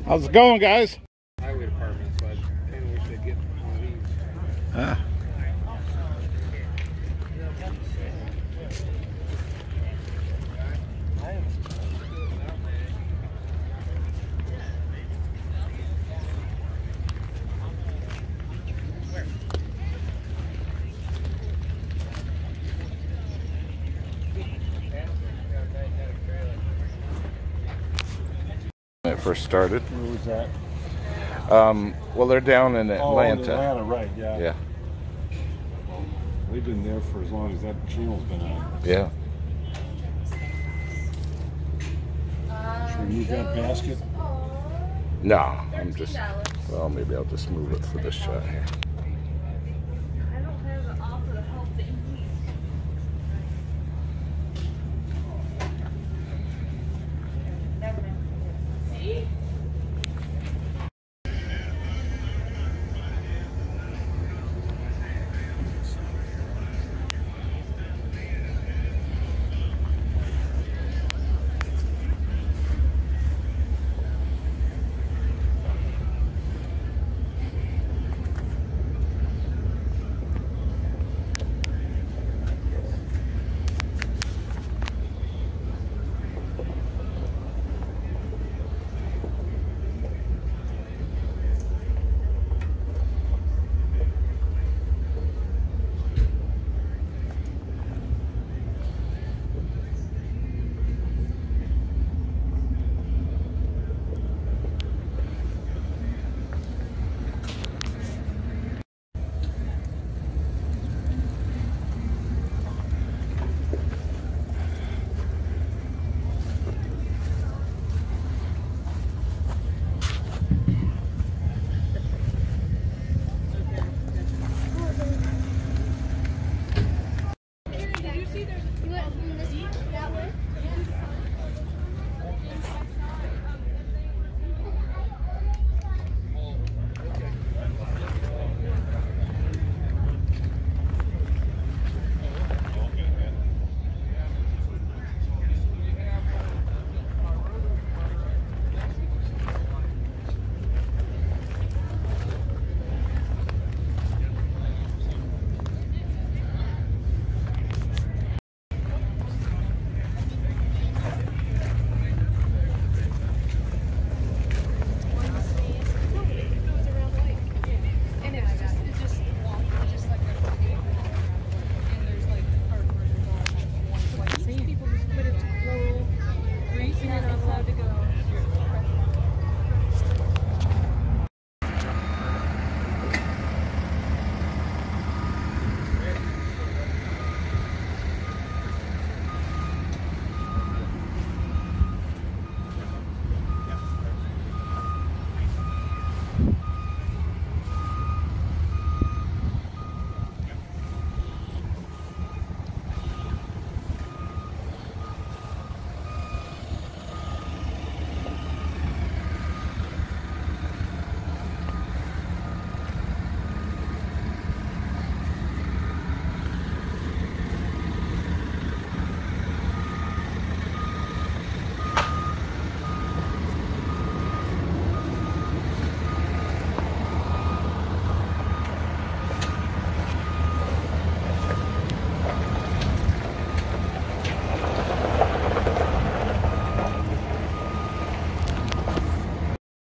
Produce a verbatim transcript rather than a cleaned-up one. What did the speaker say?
How's it going, guys? Highway department, so I kind of wish I'd get one of these. Ah. When it first started. Where was that? Um, well, they're down in Oh, in Atlanta. Atlanta, right, yeah. Yeah. They've been there for as long as that channel's been on. Yeah. Should we move that basket? No, I'm just, well, maybe I'll just move it for this shot here. I don't have an offer to help that you need. See?